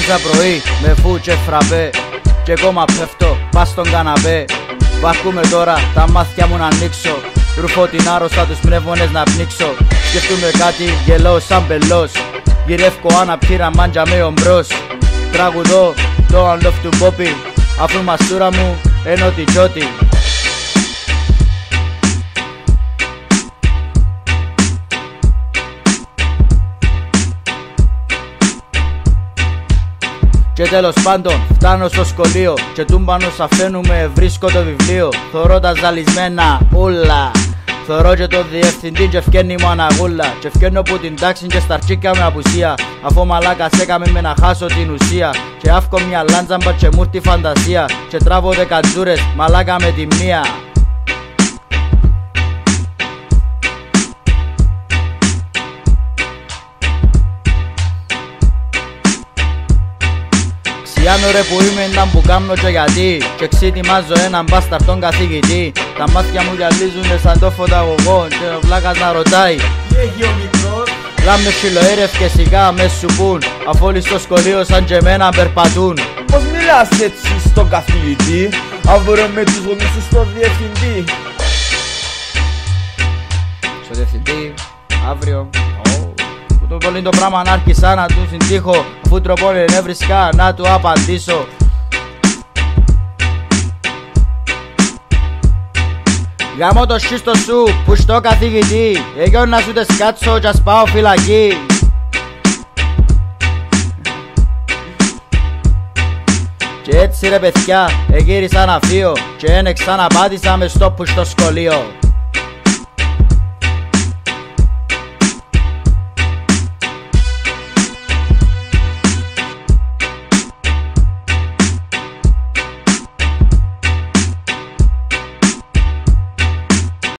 Ξύπνησα πρωί με φου και φραπέ και ακόμα πέφτω πας στον καναπέ. Βαρκούμε τώρα τα μάτια μου να ανοίξω, ρουφώ την άρρωστα τους πνεύμονες να πνίξω. Σκεφτούμε κάτι γελώ σαν μπελός, γυρεύκω αναπτήρα μάντια με ομπρός. Τραγουδώ το I love to Bobby, αφού μαστούρα μου ενώ τη τζότη. Και τέλος πάντων φτάνω στο σχολείο και τούμπανο αφαίνουμε βρίσκω το βιβλίο. Θωρώ τα ζαλισμένα ούλα, θωρώ και το διευθυντή και φκένει μου αναγούλα. Και φκένω που την τάξη και σταρτσίκα με απουσία, αφού μαλάκας έκαμε με να χάσω την ουσία. Και αύκω μια λάντζαμπα και μου τη φαντασία και τράβω δεκατζούρες μαλάκα με τη μία. Ξιάνω ρε που είμαι ήταν που κάμνω και γιατί, και ξετοιμάζω έναν μπάσταρτον καθηγητή. Τα μάτια μου γυαλίζουνε σαν το φωταγωγό και ο βλάκας να ρωτάει τι έχει ο μικρός. Λάμε χιλοέρευ και σιγά μες σου πουν, αφού όλοι στο σχολείο σαν και εμένα περπατούν. Πώς μιλάς έτσι στον καθηγητή, αύριο με τους γονείς σου στο διευθυντή. Στο διευθυντή, αύριο που το πολύ το πράγμα να άρχισα να του συντύχω, αφού τροπόν ενέβρισκα να του απαντήσω. Γάμω το σύστο σου που στο καθηγητή, εγώ να σου τες κάτσω κι ας πάω φυλακή. Και έτσι ρε παιδιά, εγύρισα να φύγω και ένεξα να πάτησα μες στο που στο σχολείο.